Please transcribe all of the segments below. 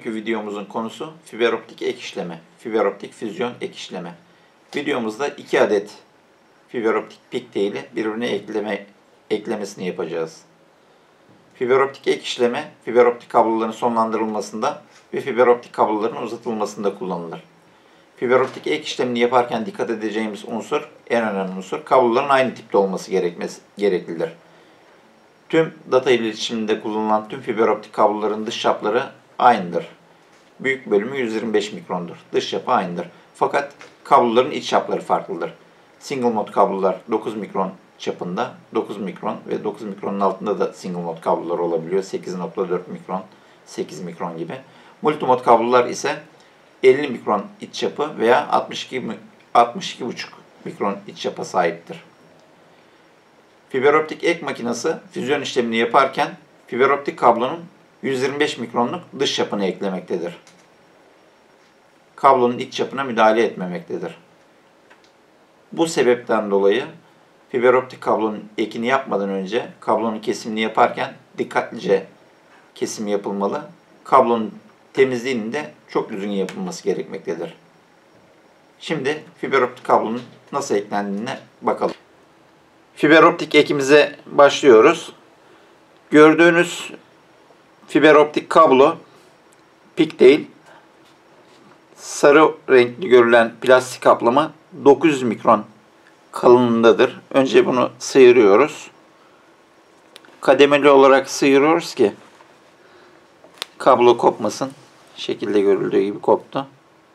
Bugünkü videomuzun konusu fiberoptik ek işleme, fiberoptik füzyon ek işleme. Videomuzda 2 adet fiberoptik pigtail'i birbirine eklemesini yapacağız. Fiberoptik ek işleme, fiberoptik kabloların sonlandırılmasında ve fiberoptik kabloların uzatılmasında kullanılır. Fiberoptik ek işlemini yaparken dikkat edeceğimiz unsur, en önemli unsur, kabloların aynı tipte olması gereklidir. Tüm data iletişiminde kullanılan tüm fiberoptik kabloların dış çapları aynıdır. Büyük bölümü 125 mikrondur. Dış çapı aynıdır. Fakat kabloların iç çapları farklıdır. Single mode kablolar 9 mikron çapında, 9 mikron ve 9 mikronun altında da single mode kablolar olabiliyor. 8.4 mikron, 8 mikron gibi. Multimode kablolar ise 50 mikron iç çapı veya 62,5 mikron iç çapa sahiptir. Fiberoptik ek makinesi füzyon işlemini yaparken fiberoptik kablonun 125 mikronluk dış çapını eklemektedir. Kablonun iç çapına müdahale etmemektedir. Bu sebepten dolayı fiberoptik kablonun ekini yapmadan önce kablonun kesimini yaparken dikkatlice kesim yapılmalı. Kablonun temizliğinin de çok düzgün yapılması gerekmektedir. Şimdi fiberoptik kablonun nasıl eklendiğine bakalım. Fiberoptik ekimize başlıyoruz. Gördüğünüz fiberoptik kablo pigtail sarı renkli görülen plastik kaplama 900 mikron kalınlığındadır. Önce bunu sıyırıyoruz. Kademeli olarak sıyırıyoruz ki kablo kopmasın. Şekilde görüldüğü gibi koptu.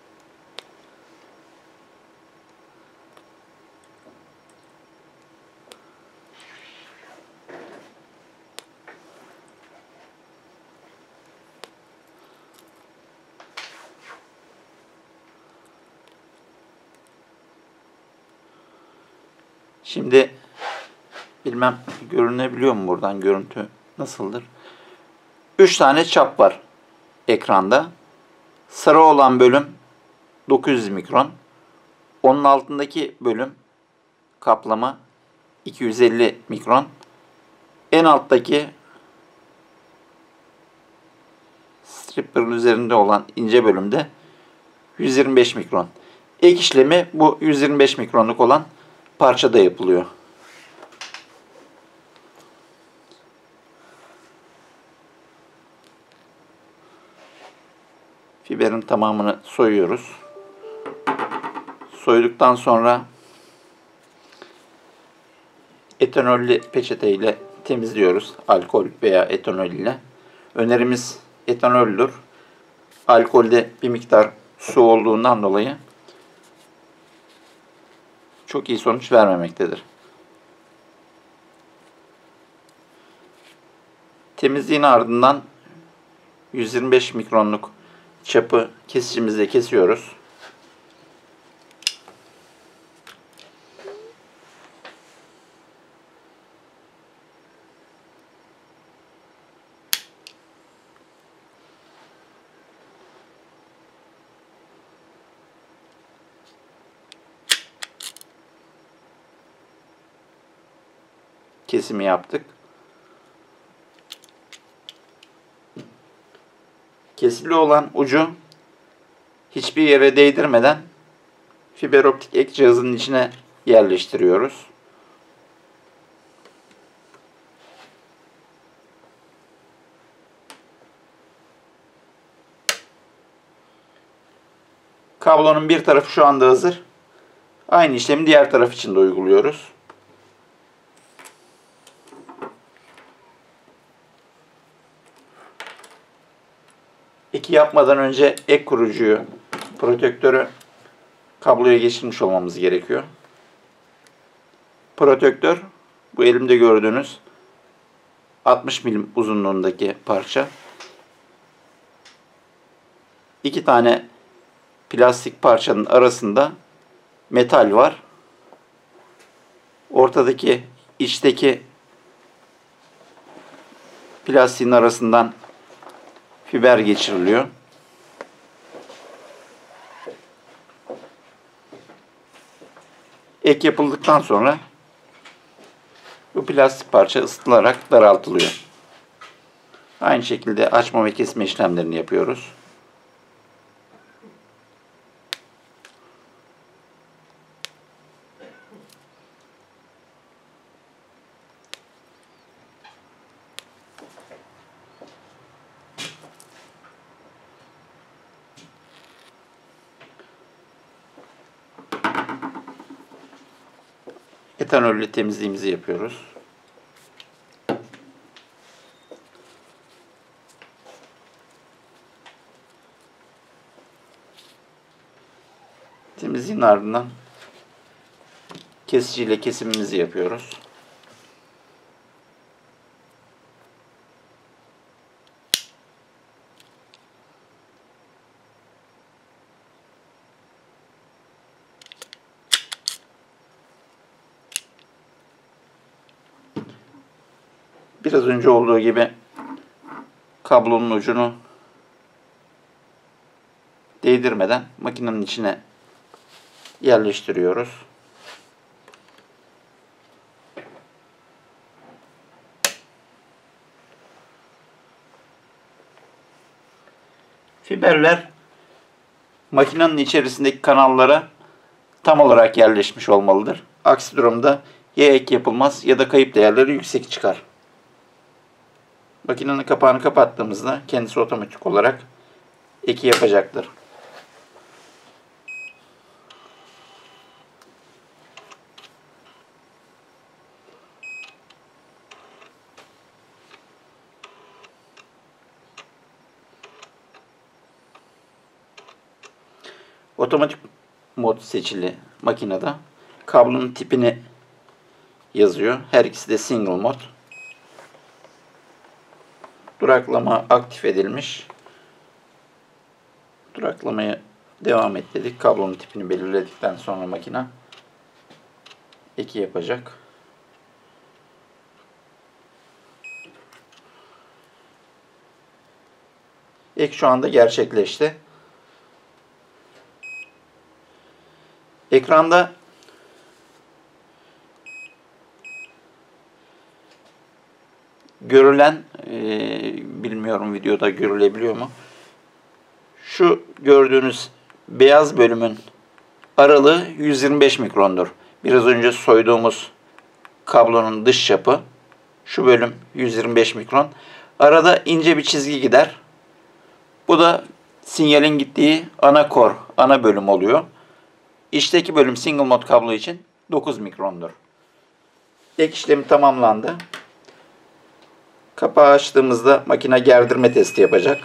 Şimdi bilmem görünebiliyor mu buradan, görüntü nasıldır? 3 tane çap var ekranda. Sarı olan bölüm 900 mikron. Onun altındaki bölüm kaplama 250 mikron. En alttaki stripper'ın üzerinde olan ince bölümde 125 mikron. Ek işlemi bu 125 mikronluk olan parçada yapılıyor. Fiberin tamamını soyuyoruz. Soyduktan sonra etanollü peçete ile temizliyoruz. Alkol veya etanol ile. Önerimiz etanoldür. Alkolde bir miktar su olduğundan dolayı çok iyi sonuç vermemektedir. Temizliğin ardından 125 mikronluk çapı kesicimizle kesiyoruz. Kesimi yaptık. Kesili olan ucu hiçbir yere değdirmeden fiberoptik ek cihazının içine yerleştiriyoruz. Kablonun bir tarafı şu anda hazır. Aynı işlemi diğer taraf için de uyguluyoruz. Eki yapmadan önce ek kurucuyu, protektörü kabloya geçirmiş olmamız gerekiyor. Protektör, bu elimde gördüğünüz 60 milim uzunluğundaki parça. 2 tane plastik parçanın arasında metal var. Ortadaki, içteki plastiğin arasından fiber geçiriliyor. Ek yapıldıktan sonra bu plastik parça ısıtılarak daraltılıyor. Aynı şekilde açma ve kesme işlemlerini yapıyoruz. Metanolle temizliğimizi yapıyoruz. Temizliğin ardından kesiciyle kesimimizi yapıyoruz. Biraz önce olduğu gibi kablonun ucunu değdirmeden makinenin içine yerleştiriyoruz. Fiberler makinenin içerisindeki kanallara tam olarak yerleşmiş olmalıdır. Aksi durumda ya ek yapılmaz ya da kayıp değerleri yüksek çıkar. Makinenin kapağını kapattığımızda kendisi otomatik olarak eki yapacaktır. Otomatik mod seçili makinede kablonun tipini yazıyor. Her ikisi de single mod. Duraklama aktif edilmiş. Duraklamaya devam et dedik. Kablonun tipini belirledikten sonra makine eki yapacak. Ek şu anda gerçekleşti. Ekranda görülen, bilmiyorum videoda görülebiliyor mu? Şu gördüğünüz beyaz bölümün aralığı 125 mikrondur. Biraz önce soyduğumuz kablonun dış çapı. Şu bölüm 125 mikron. Arada ince bir çizgi gider. Bu da sinyalin gittiği ana kor, ana bölüm oluyor. İçteki bölüm single mod kablo için 9 mikrondur. Ek işlemi tamamlandı. Kapağı açtığımızda makine gerdirme testi yapacak.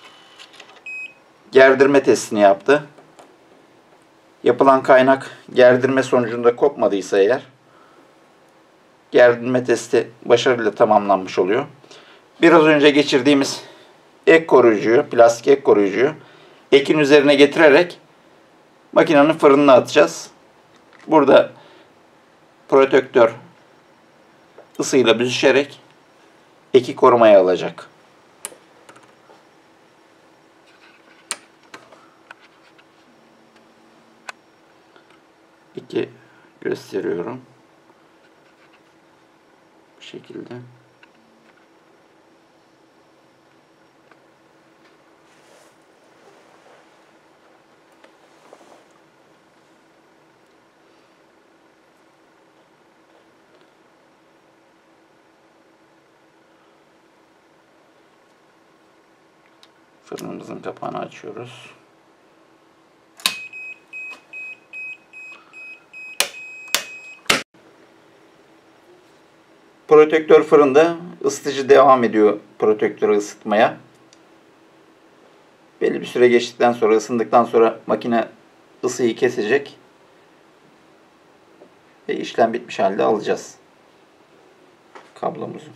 Gerdirme testini yaptı. Yapılan kaynak gerdirme sonucunda kopmadıysa eğer gerdirme testi başarıyla tamamlanmış oluyor. Biraz önce geçirdiğimiz ek koruyucuyu, plastik ek koruyucuyu ekin üzerine getirerek makinenin fırınına atacağız. Burada protektör ısıyla büzüşerek eki korumaya alacak. Eki gösteriyorum. Bu şekilde. Fırınımızın kapağını açıyoruz. Protektör fırında, ısıtıcı devam ediyor protektörü ısıtmaya. Belli bir süre geçtikten sonra, ısındıktan sonra makine ısıyı kesecek ve işlem bitmiş halde alacağız kablomuzu.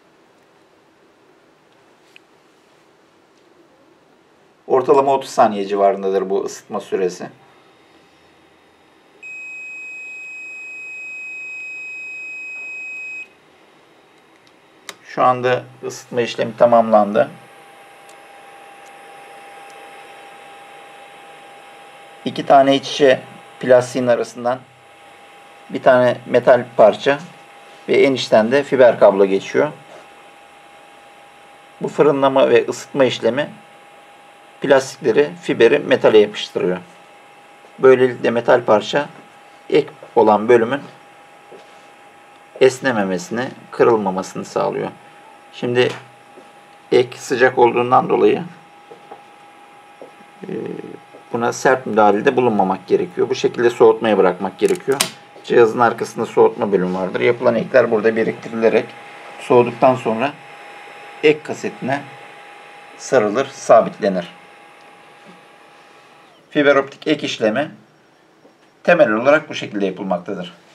Ortalama 30 saniye civarındadır bu ısıtma süresi. Şu anda ısıtma işlemi tamamlandı. İki tane iç içe plastiğin arasından bir tane metal parça ve en içten de fiber kablo geçiyor. Bu fırınlama ve ısıtma işlemi plastikleri, fiberi metale yapıştırıyor. Böylelikle metal parça ek olan bölümün esnememesini, kırılmamasını sağlıyor. Şimdi ek sıcak olduğundan dolayı buna sert müdahalede bulunmamak gerekiyor. Bu şekilde soğutmaya bırakmak gerekiyor. Cihazın arkasında soğutma bölümü vardır. Yapılan ekler burada biriktirilerek soğuduktan sonra ek kasetine sarılır, sabitlenir. Fiber optik ek işlemi temel olarak bu şekilde yapılmaktadır.